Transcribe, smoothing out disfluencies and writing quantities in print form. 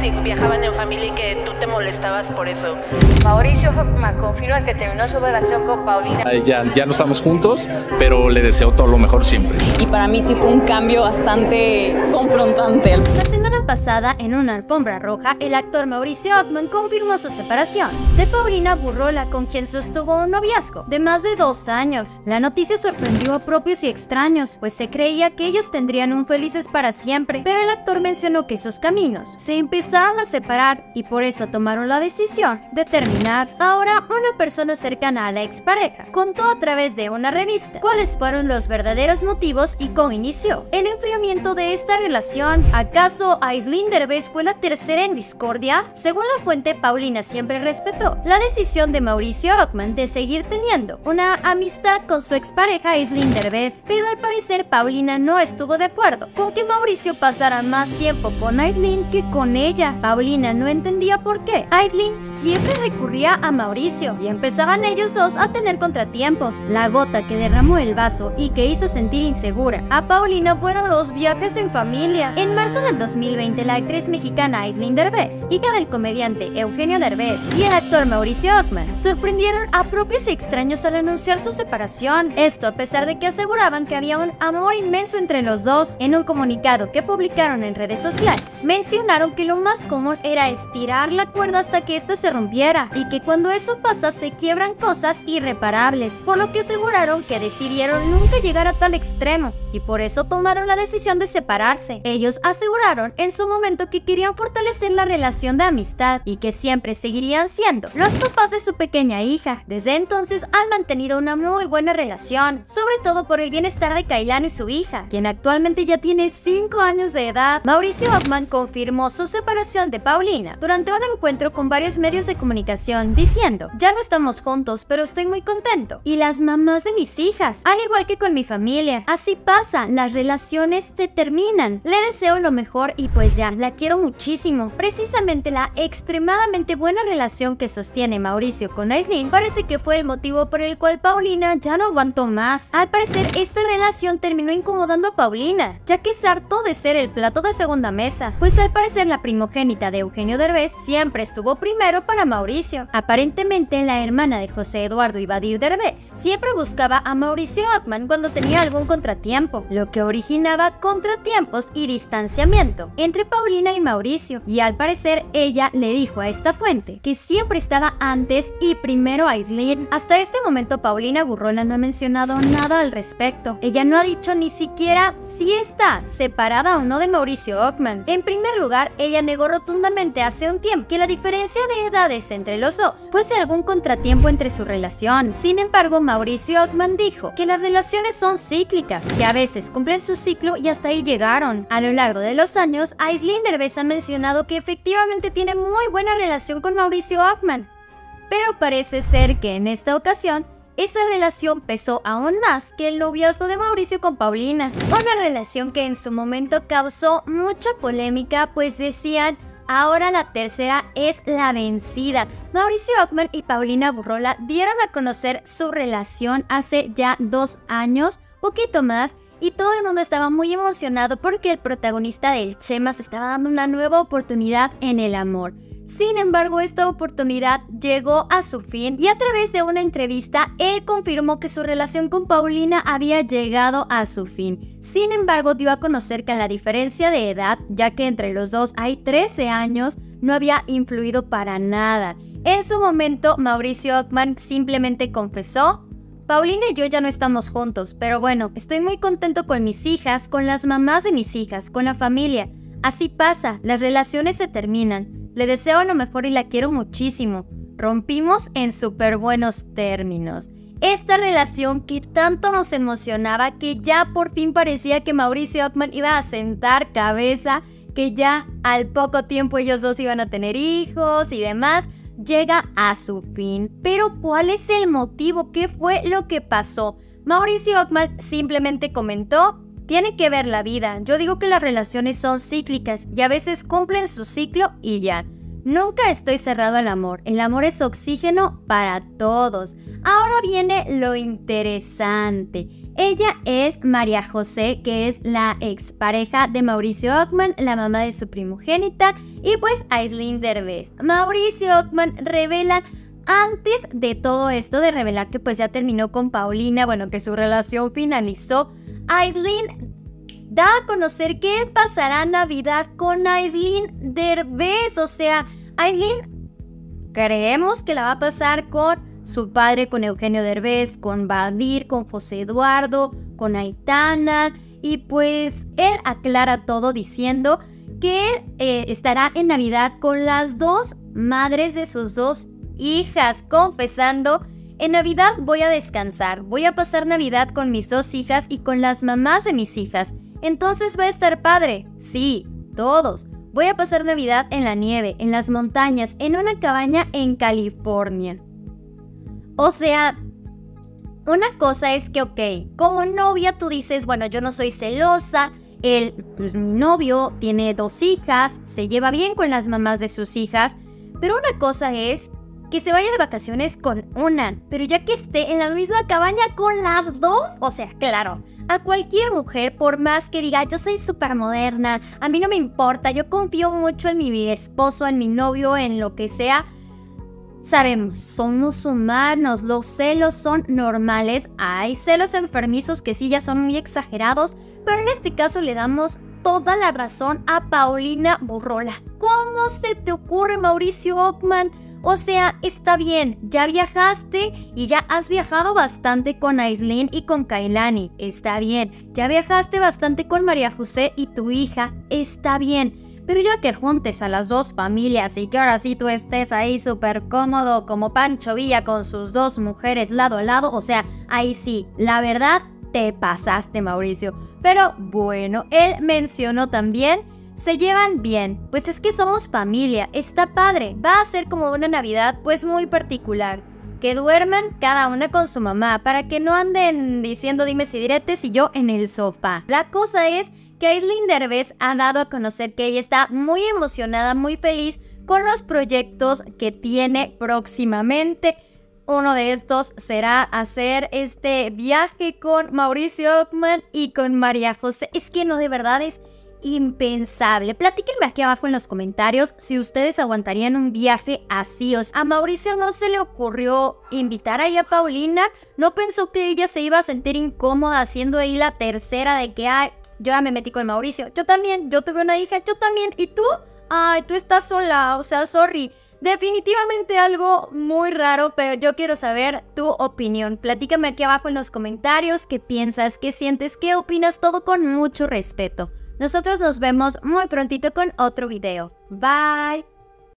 y viajaban en familia y que tú te molestabas por eso. Mauricio Ockman confirma que terminó su relación con Paulina. Ya no estamos juntos, pero le deseo todo lo mejor siempre. Y para mí sí fue un cambio bastante confrontante. La semana pasada, en una alfombra roja, el actor Mauricio Ockman confirmó su separación de Paulina Burrola, con quien sostuvo un noviazgo de más de 2 años. La noticia sorprendió a propios y extraños, pues se creía que ellos tendrían un felices para siempre, pero el actor mencionó que sus caminos se empezaron a separar y por eso tomaron la decisión de terminar. Ahora, una persona cercana a la expareja contó a través de una revista cuáles fueron los verdaderos motivos y cómo inició el enfriamiento de esta relación. ¿Acaso Aislinn Derbez fue la tercera en discordia? Según la fuente, Paulina siempre respetó la decisión de Mauricio Ockman de seguir teniendo una amistad con su expareja Aislinn Derbez, pero al parecer Paulina no estuvo de acuerdo con que Mauricio pasara más tiempo con Aislinn que con ella. Paulina no entendía por qué Aislinn siempre recurría a Mauricio y empezaban ellos dos a tener contratiempos. La gota que derramó el vaso y que hizo sentir insegura a Paulina fueron los viajes en familia. En marzo del 2020, la actriz mexicana Aislinn Derbez, hija del comediante Eugenio Derbez, y el actor Mauricio Ockman sorprendieron a propios y extraños al anunciar su separación. Esto a pesar de que aseguraban que había un amor inmenso entre los dos. En un comunicado que publicaron en redes sociales, mencionaron que lo más común era estirar la cuerda hasta que ésta se rompiera y que cuando eso pasa se quiebran cosas irreparables, por lo que aseguraron que decidieron nunca llegar a tal extremo y por eso tomaron la decisión de separarse. Ellos aseguraron en su momento que querían fortalecer la relación de amistad y que siempre seguirían siendo los papás de su pequeña hija. Desde entonces han mantenido una muy buena relación, sobre todo por el bienestar de Kailana y su hija, quien actualmente ya tiene 5 años de edad. Mauricio Ockman confirmó su separación de Paulina durante un encuentro con varios medios de comunicación, diciendo: "Ya no estamos juntos, pero estoy muy contento. Y las mamás de mis hijas, al igual que con mi familia. Así pasa, las relaciones se terminan. Le deseo lo mejor y pues ya, la quiero muchísimo". Precisamente la extremadamente buena relación que sostiene Mauricio con Aislinn parece que fue el motivo por el cual Paulina ya no aguantó más. Al parecer, esta relación terminó incomodando a Paulina, ya que se hartó de ser el plato de segunda mesa, pues al parecer la primogénita de Eugenio Derbez siempre estuvo primero para Mauricio. Aparentemente, la hermana de José Eduardo y Badir Derbez siempre buscaba a Mauricio Ockman cuando tenía algún contratiempo, lo que originaba contratiempos y distanciamiento entre Paulina y Mauricio, y al parecer ella le dijo a esta fuente que siempre estaba antes y primero a Aislinn. Hasta este momento Paulina Burrola no ha mencionado nada al respecto. Ella no ha dicho ni siquiera si está separada o no de Mauricio Ockman. En primer lugar, ella negó rotundamente hace un tiempo que la diferencia de edades entre los dos fuese algún contratiempo entre su relación. Sin embargo, Mauricio Ockman dijo que las relaciones son cíclicas, que a veces cumplen su ciclo y hasta ahí llegaron. A lo largo de los años, Aislinn Derbez ha mencionado que efectivamente tiene muy buena relación con Mauricio Ockman, pero parece ser que en esta ocasión esa relación pesó aún más que el noviazgo de Mauricio con Paulina. Una relación que en su momento causó mucha polémica, pues decían: ahora la tercera es la vencida. Mauricio Ockman y Paulina Burrola dieron a conocer su relación hace ya 2 años, poquito más, y todo el mundo estaba muy emocionado porque el protagonista del Chema se estaba dando una nueva oportunidad en el amor. Sin embargo, esta oportunidad llegó a su fin y a través de una entrevista, él confirmó que su relación con Paulina había llegado a su fin. Sin embargo, dio a conocer que la diferencia de edad, ya que entre los dos hay 13 años, no había influido para nada. En su momento, Mauricio Ockman simplemente confesó: "Paulina y yo ya no estamos juntos, pero bueno, estoy muy contento con mis hijas, con las mamás de mis hijas, con la familia. Así pasa, las relaciones se terminan. Le deseo lo mejor y la quiero muchísimo. Rompimos en súper buenos términos". Esta relación que tanto nos emocionaba, que ya por fin parecía que Mauricio Ockman iba a sentar cabeza, que ya al poco tiempo ellos dos iban a tener hijos y demás, llega a su fin. Pero ¿cuál es el motivo? ¿Qué fue lo que pasó? Mauricio Ockman simplemente comentó: "Tiene que ver la vida. Yo digo que las relaciones son cíclicas y a veces cumplen su ciclo y ya. Nunca estoy cerrado al amor. El amor es oxígeno para todos. Ahora viene lo interesante. Ella es María José, que es la expareja de Mauricio Ockman, la mamá de su primogénita, y pues Aislinn Derbez. Mauricio Ockman revela, antes de todo esto de revelar que pues ya terminó con Paulina, bueno, que su relación finalizó, Aislinn da a conocer que él pasará Navidad con Aislinn Derbez. O sea, Aislinn creemos que la va a pasar con su padre, con Eugenio Derbez, con Badir, con José Eduardo, con Aitana. Y pues él aclara todo diciendo que él estará en Navidad con las dos madres de sus dos hijas, confesando: en Navidad voy a descansar, voy a pasar Navidad con mis dos hijas y con las mamás de mis hijas. Entonces va a estar padre. Sí, todos. Voy a pasar Navidad en la nieve, en las montañas, en una cabaña en California. O sea, una cosa es que, ok, como novia tú dices, bueno, yo no soy celosa, pues mi novio tiene dos hijas, se lleva bien con las mamás de sus hijas, pero una cosa es que se vaya de vacaciones con una, pero ya que esté en la misma cabaña con las dos, o sea, claro, a cualquier mujer, por más que diga, yo soy súper moderna, a mí no me importa, yo confío mucho en mi esposo, en mi novio, en lo que sea. Sabemos, somos humanos, los celos son normales, hay celos enfermizos que sí ya son muy exagerados, pero en este caso le damos toda la razón a Paulina Burrola. ¿Cómo se te ocurre, Mauricio Ockman? O sea, está bien, ya viajaste y ya has viajado bastante con Aislinn y con Kailani, está bien. Ya viajaste bastante con María José y tu hija, está bien. Pero ya que juntes a las dos familias y que ahora sí tú estés ahí súper cómodo como Pancho Villa con sus dos mujeres lado a lado, o sea, ahí sí, la verdad, te pasaste, Mauricio. Pero bueno, él mencionó también: se llevan bien, pues es que somos familia, está padre, va a ser como una Navidad pues muy particular. Que duerman cada una con su mamá, para que no anden diciendo dimes y diretes y yo en el sofá. La cosa es que Aislinn Derbez ha dado a conocer que ella está muy emocionada, muy feliz con los proyectos que tiene próximamente. Uno de estos será hacer este viaje con Mauricio Ockman y con María José. Es que no, de verdad es impensable. Platíquenme aquí abajo en los comentarios si ustedes aguantarían un viaje así. O sea, a Mauricio no se le ocurrió invitar ahí a Paulina. No pensó que ella se iba a sentir incómoda haciendo ahí la tercera de que, ay, yo ya me metí con Mauricio. Yo también, yo tuve una hija, yo también. ¿Y tú? Ay, tú estás sola, o sea, sorry. Definitivamente algo muy raro, pero yo quiero saber tu opinión. Platícame aquí abajo en los comentarios qué piensas, qué sientes, qué opinas, todo con mucho respeto. Nosotros nos vemos muy prontito con otro video. Bye.